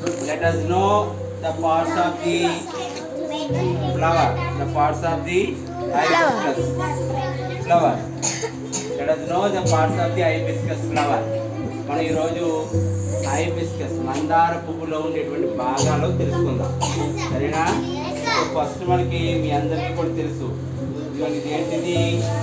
let us know the parts of the flower. The parts of the hibiscus flower. Let us know the parts of the hibiscus flower. మనం ఈరోజు hibiscus మందార పువ్వులో ఉండేటువంటి భాగాలు తెలుసుకుందాం, సరేనా? ఫస్ట్ మనకి మీ అందరికీ కూడా తెలుసు, ఇది ఏంటిది?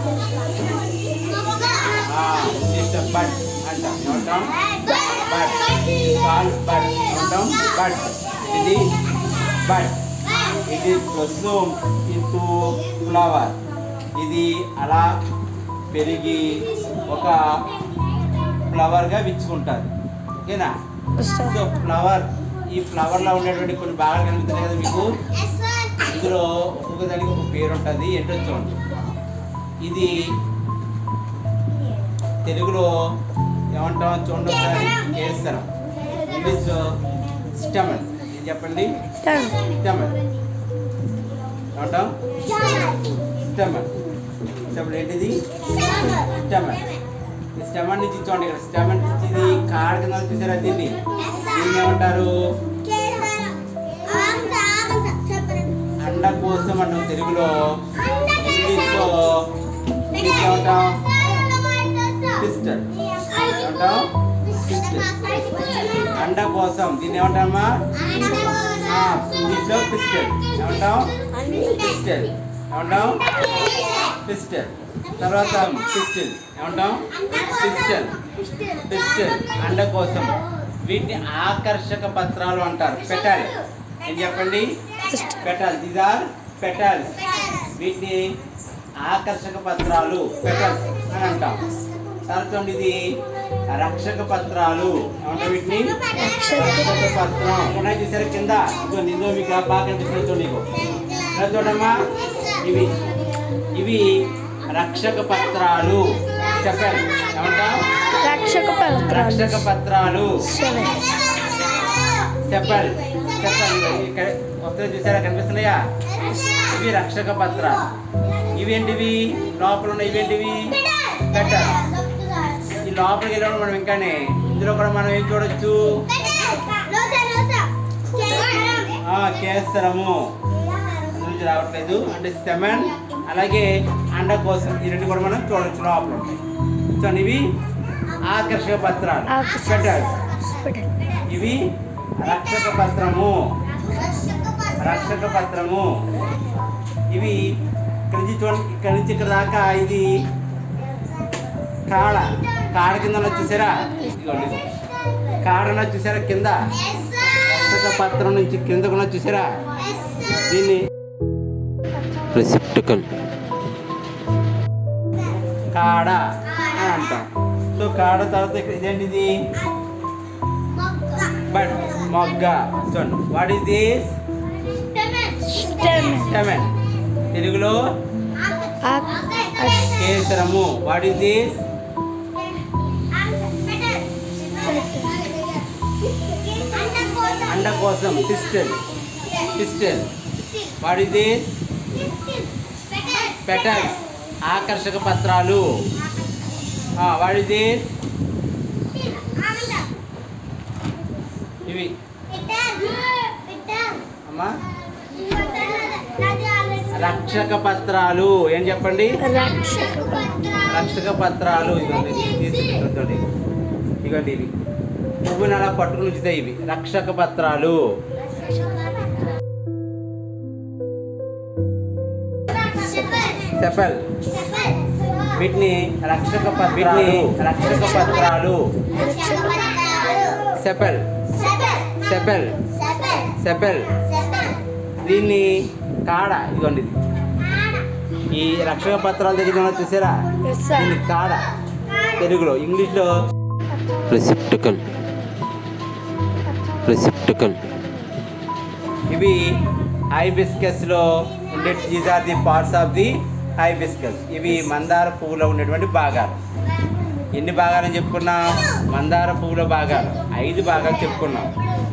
బడ్ అంటాం, ఏమంటాం? బడ్. బడ్ ఏమంటాం? బడ్. ఇది బడ్. ఇది బ్లస్సూమ్ ఇంటూ ఫ్లవర్. ఇది అలా పెరిగి ఒక ఫ్లవర్గా విచ్చుకుంటారు, ఓకేనా? సో ఫ్లవర్, ఈ ఫ్లవర్లో ఉండేటువంటి కొన్ని భాగాలు కనిపిస్తున్నాయి కదా మీకు. ఇందులో ఒక్కొక్క దానికి ఒక పేరు ఉంటుంది, ఏంటో చూడండి. ఇది తెలుగులో ఏమంటాం చూడండి ఒకసారి, కేసరం. ఇంగ్లీష్లో స్టెమన్. ఏం చెప్పండి? స్టెమన్ ఏమంటాం? స్టెమన్. స్టెమన్ ఏంటిది? స్టెమన్. ఈ స్టెమన్ నుంచి చూడండి, ఇక్కడ స్టెమన్ నుంచి ఇది కాడ కింద చూసారా? దీన్ని ఏమంటారు? అండ కోసం అంటాం తెలుగులో. ఇంగ్లీష్లో ఏమంటాం? పిస్టల్. ఏమంటాం? పిస్టల్. అండ కోసం దీన్ని ఏమంటామా? ఇంగ్లీష్లో పిస్టల్. ఏమంటాం? పిస్టల్. ఏమంటాం? పిస్టల్. తర్వాత పిస్టల్. ఏమంటాం? పిస్టల్. పిస్టల్ అండ కోసం. వీటిని ఆకర్షక పత్రాలు అంటారు, పెటల్. ఏం చెప్పండి? పెటల్. These are petals. వీటిని ఆకర్షక పత్రాలు, పెటల్స్ అని అంటాం. తర్వాత ఇది రక్షక పత్రాలు. ఏమంటాం వీటిని? రక్షక పత్రం. ఉన్నాయి చూసారు కింద, నిందో మీకు బాగా కనిపిస్తుంది చూడండి. చూడమ్మా, ఇవి ఇవి రక్షక పత్రాలు. చెప్పండి, ఏమంటాం? రక్షక పత్రాలు. చెప్పండి ఇక్కడ వస్తే చూసారా, కనిపిస్తున్నాయా? ఇవి రక్షక పత్రాలు. ఇవేంటివి? లోపల ఉన్న ఇవేంటివి? పెటల్. ఈ లోపలికి వెళ్ళడం మనం ఇంకానే ఇందులో కూడా మనం ఏం చూడొచ్చు? కేసరము నుంచి రావట్లేదు, అంటే సెమన్, అలాగే అండ కోసం. ఈ రెండు కూడా మనం చూడొచ్చు, లోపల ఉంటాయి. సో ఇవి ఆకర్షక పత్రాలు, పెటల్స్. ఇవి రక్షక పత్రము. రక్షక పత్రము. ఇవి ఇక్కడ నుంచి చూడండి, ఇక్కడ నుంచి ఇక్కడ దాకా ఇది కాడ. కాడ కింద వచ్చేసారా? కాడన వచ్చేసారా కింద? రక్షక పత్రం నుంచి కిందకు వచ్చేసారా? దీన్ని రెసిప్టికల్, కాడ అని అంటాం. సో కాడ తర్వాత ఇక్కడ ఇదేంటిది? బడ్, మొగ్గ. చూడండి, వాట్ ఈస్ దిస్? స్టెమన్. తెలుగులో కేసరము. What is this? అండ కోసం, pistil. Pistil. What is this? Petals, ఆకర్షక పత్రాలు. What is this? ఇవి అమ్మా రక్షక పత్రాలు. ఏం చెప్పండి? రక్షక పత్రాలు. ఇదిగోండి, తీసుకుంటుంది. ఇదిగోండి, ఇవి పువ్వుని అలా పట్టుకుని ఉంచుతాయి. ఇవి రక్షక పత్రాలు. సెపల్. వీటిని రక్షక పత్రాలు. సెపల్. సెపల్. సెపల్. దీన్ని కాడ. ఇదిగోండి, ఈ రక్షక పత్రాల దగ్గర చూసారా? దీన్ని కాడ తెలుగులో. ఇంగ్లీష్లో రెసిప్టికల్. ఇవి హైబిస్కస్లో ఉండే, these are the parts of the hibiscus. ఇవి మందార పువ్వులో ఉండేటువంటి భాగాలు. ఎన్ని భాగాలని చెప్పుకున్నాం? మందార పువ్వుల భాగాలు 5 భాగాలు చెప్పుకున్నాం.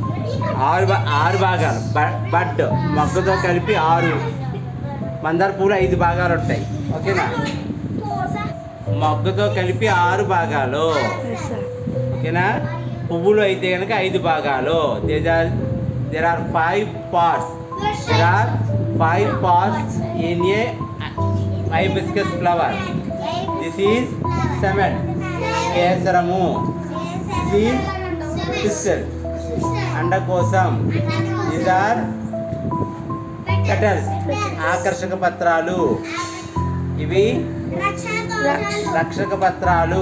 6 భాగాలు. బడ్ మొగ్గతో కలిపి 6. మందార పువ్వులు 5 భాగాలు ఉంటాయి, ఓకేనా? మొగ్గతో కలిపి 6 భాగాలు, ఓకేనా? పువ్వులు అయితే కనుక 5 భాగాలు. There are 5 parts. There are 5 parts in a hibiscus flower. This is semen, కేసరము. This is pistil, అండకోశం. These are petals, ఆకర్షక పత్రాలు. ఇవి రక్షక పత్రాలు.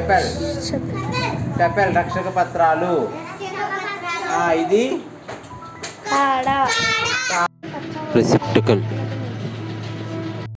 సెపెల్ రక్షక పత్రాలు. ఇది కాడ receptacle.